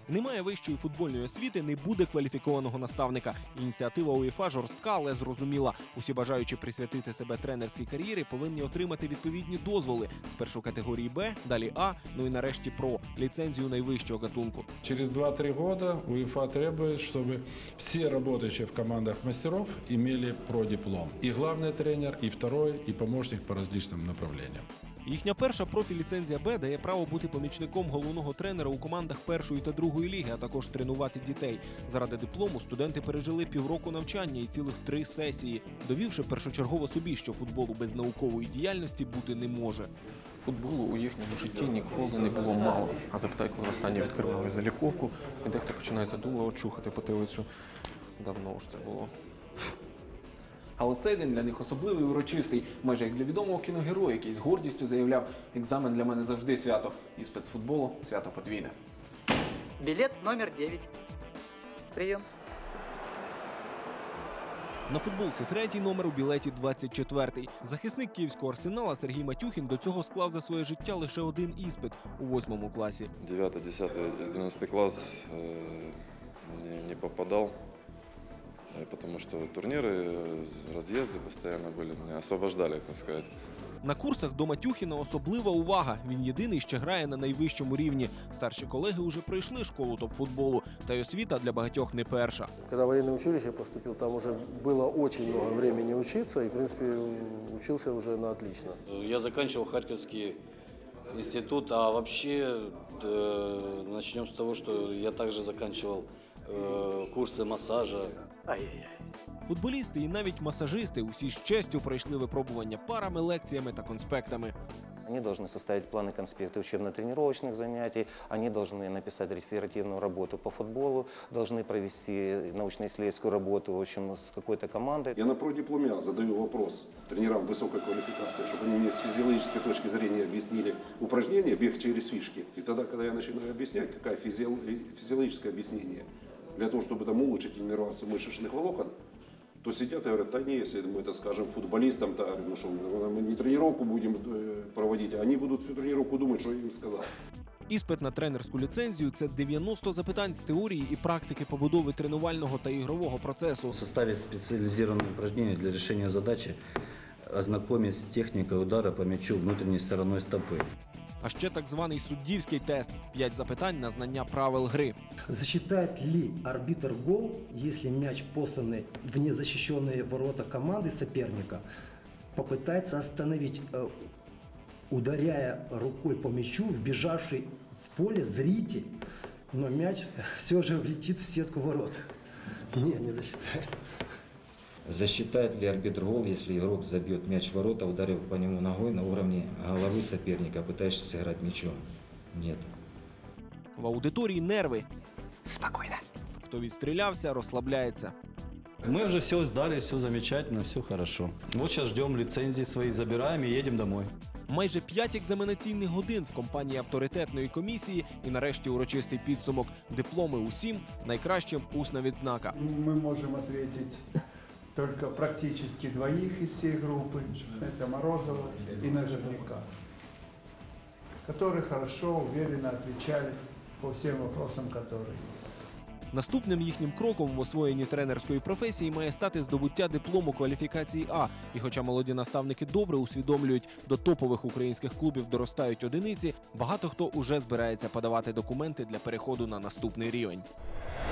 Немає вищої футбольної освіти, не буде кваліфікованого наставника. Ініціатива УЄФА жорстка, але зрозуміла. Усі бажаючі присвятити себе тренерській кар'єрі повинні отримати відповідні дозволи. Спершу категорії Б, далі А, ну і нарешті ПРО – ліцензію найвищого гатунку. Через 2-3 года УЕФА требует, чтобы все работающие в командах мастеров имели продиплом. И главный тренер, и второй, и помощник по различным направлениям. Їхня перша профі-ліцензія Б дає право бути помічником головного тренера у командах першої та другої ліги, а також тренувати дітей. Заради диплому студенти пережили півроку навчання і цілих 3 сесії, довівши першочергово собі, що футболу без наукової діяльності бути не може. Футболу у їхньому житті ніколи не було мало. А запитай, коли останнє відкривали заліковку, і дехто починає задумливо чухати потилицю. Давно ж це було. Але цей день для них особливий і урочистий, майже як для відомого кіногероя, який з гордістю заявляв: екзамен для мене завжди свято, і спецфутболу свято подвійне. Билет номер 9. Прием. На футболці 3-й номер, у білеті 24-й. Захисник київського Арсенала Сергій Матюхін до цього склав за своє життя лише один іспит у 8 класі. 9, 10, 11 класс не попадал, потому что турниры, разъезды постоянно были, меня освобождали, так сказать. На курсах до Матюхіна особлива увага. Він єдиний ще грає на найвищому рівні. Старші колеги уже пройшли школу топ-футболу, та й освіта для багатьох не перша. Когда в военное училище поступил, там уже было очень много времени учиться, и, в принципе, учился уже на отлично. Я заканчивал Харьковский институт, а вообще начнем с того, что я также заканчивал курсы массажа. Футболісти і навіть масажисти усі з честю пройшли випробування парами, лекціями та конспектами. Они должны составить планы конспекты учебно-тренировочных занятий, они должны написать реферативную работу по футболу, должны провести научно-исследовательскую работу, в общем, с какой-то командой. Я на продипломе задаю вопрос тренерам высокой квалификации, чтобы они мне с физиологической точки зрения объяснили упражнение «бег через фишки». И тогда, когда я начинаю объяснять, какое физиологическое объяснение, для того, чтобы там улучшить иннервацию мышечных волокон, то сидят и говорят: да не, если мы это скажем футболистам, то ну что, мы не тренировку будем проводить, а они будут всю тренировку думать, что я им сказал. Іспит на тренерську ліцензію – це 90 запитань з теорії і практики побудови тренувального та ігрового процесу. Составить специализированные упражнения для решения задачи, ознакомить с техникой удара по мячу внутренней стороной стопы. А ще так званий суддівський тест – 5 запитань на знання правил гри. Засчитает ли арбитр гол, если мяч, посланный в незащищенные ворота команды соперника, попытается остановить, ударяя рукой по мячу, вбежавший в поле зритель, но мяч все же влетит в сетку ворот? Не засчитает. Засчитает ли арбитр гол, если игрок забьет мяч в ворота, ударив по нему ногой на уровне головы соперника, пытающегося сыграть мячом? Нет. В аудиторії нерви. Спокойно. Хто відстрілявся, розслабляється. Мы уже все сдали, все замечательно, все хорошо. Вот сейчас ждем лицензии свои, забираем и едем домой. Майже 5 екзаменаційних годин в компанії авторитетної комісії і нарешті урочистий підсумок. Дипломи усім, найкращим усна відзнака. Мы можем ответить только практически двоих из всей группы. Это Морозова и Наживника, которые хорошо, уверенно отвечали по всем вопросам, которые есть. Наступним їхнім кроком в освоєнні тренерської професії має стати здобуття диплому кваліфікації А. І хоча молоді наставники добре усвідомлюють, до топових українських клубів доростають одиниці, багато хто уже збирається подавати документи для переходу на наступний рівень.